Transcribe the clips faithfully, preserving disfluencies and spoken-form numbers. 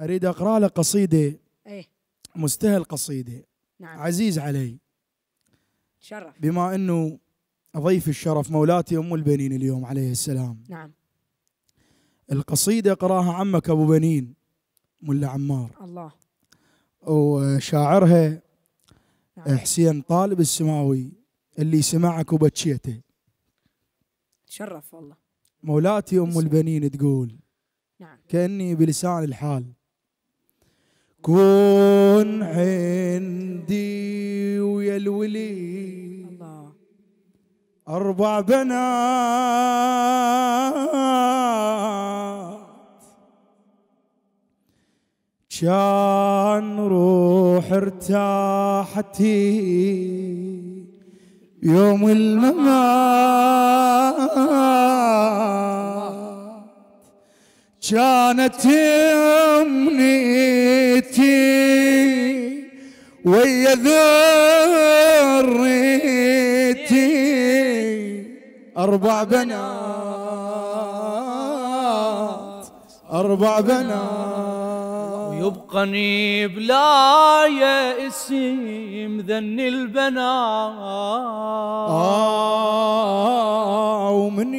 اريد اقرا له قصيده. ايه مستهل قصيده. نعم. عزيز علي. تشرف. بما انه ضيف الشرف مولاتي ام البنين اليوم عليه السلام. نعم. القصيده قراها عمك ابو بنين ملا عمار. الله. وشاعرها نعم. حسين طالب السماوي اللي سمعك وبكيته. تشرف والله. مولاتي ام البنين تقول نعم. كأني بلسان الحال: كون عندي ويا الولي الله. أربع بنات، كان روح ارتاحتي يوم الممات، كانت امنيتي ويا ذريتي اربع بنات اربع بنات، ويبقني بلا يا اسم ذن البنات. آه ومن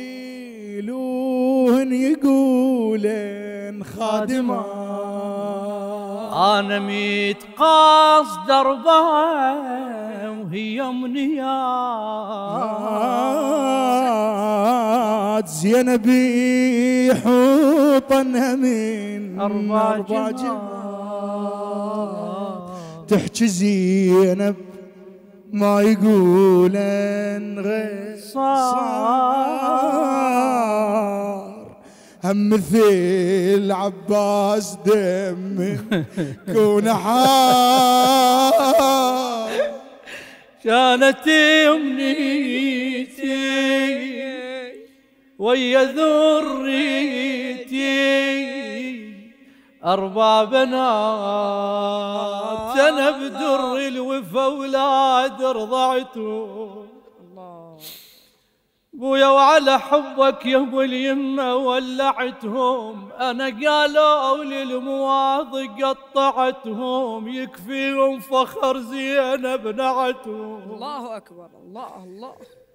يسيلون يقولن خادمات، انا متقاص دربها وهي منيات، زينبي حوطنها من اربع اربع جمال، جمال، تحكي زينب ما يقولن غير صار، هم مثل عباس دم كون حار، كانت امنيتي ويا ذريتي اربع بنات، انا بدر الوفا اولاد رضعتهم. الله. بويا وعلى حبك يا ابو اليمه ولعتهم، انا قالوا للمواض قطعتهم، يكفيهم فخر زينب نعتهم. الله اكبر. الله الله.